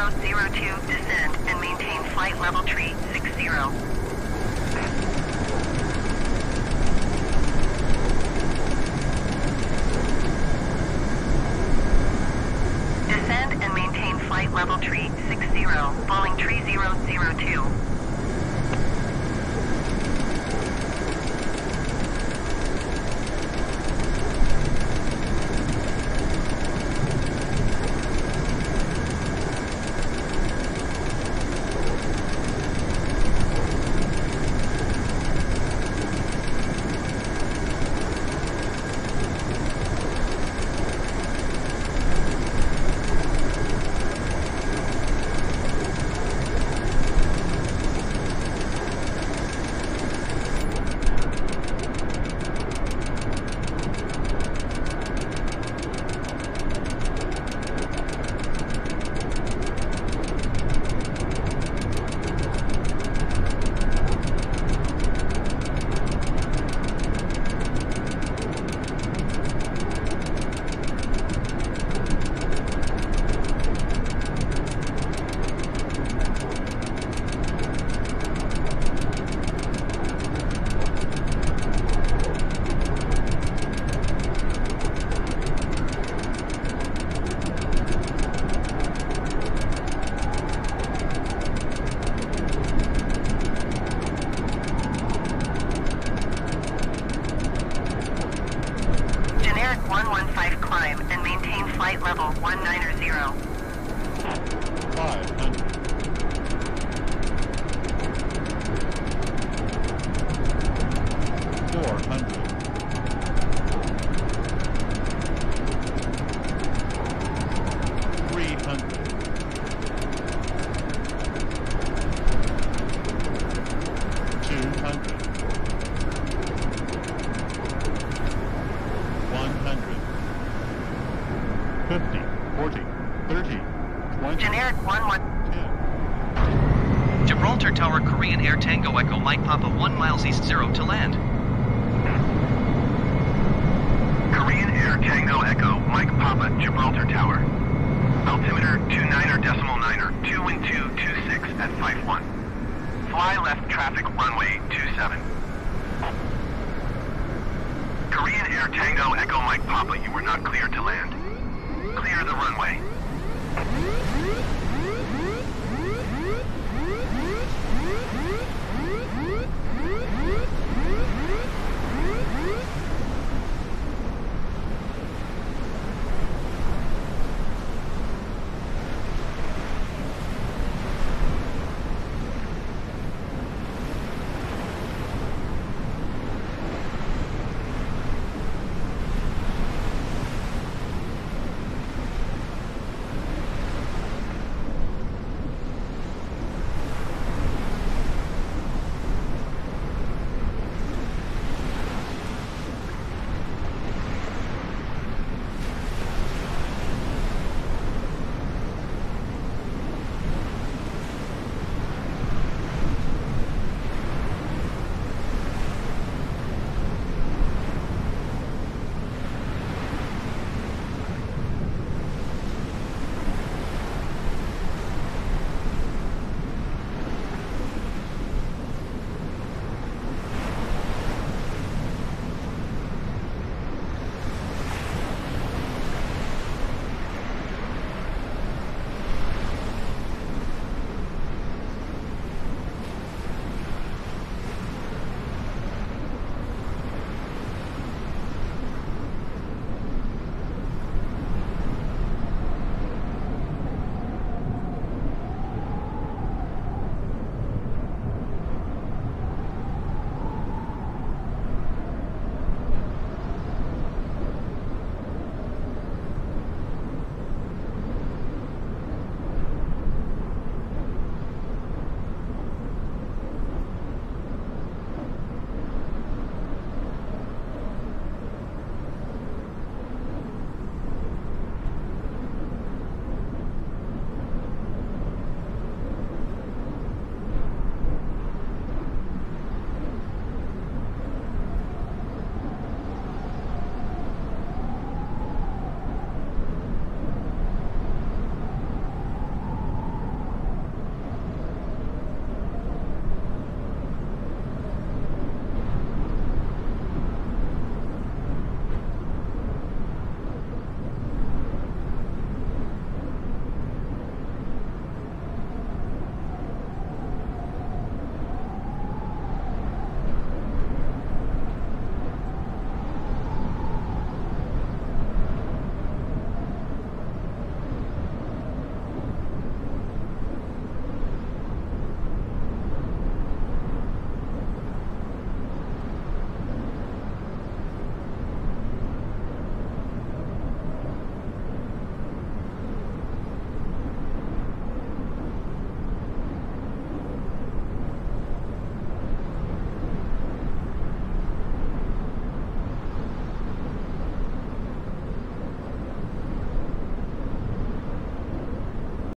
3002, descend and maintain flight level tree 60. Descend and maintain flight level tree 60, Boeing 3002. Generic 115 climb and maintain flight level 190. 500. 400. 300. 200. 100. 50, 40, 30, 20. Generic 11. 10. Gibraltar Tower, Korean Air Tango Echo Mike Papa 1 miles east 0 to land. Korean Air Tango Echo Mike Papa, Gibraltar Tower. Altimeter 29er, 2 wind 226 at 51. Fly left traffic runway 27. Korean Air Tango Echo Mike Papa, you were not cleared to land. Clear the runway.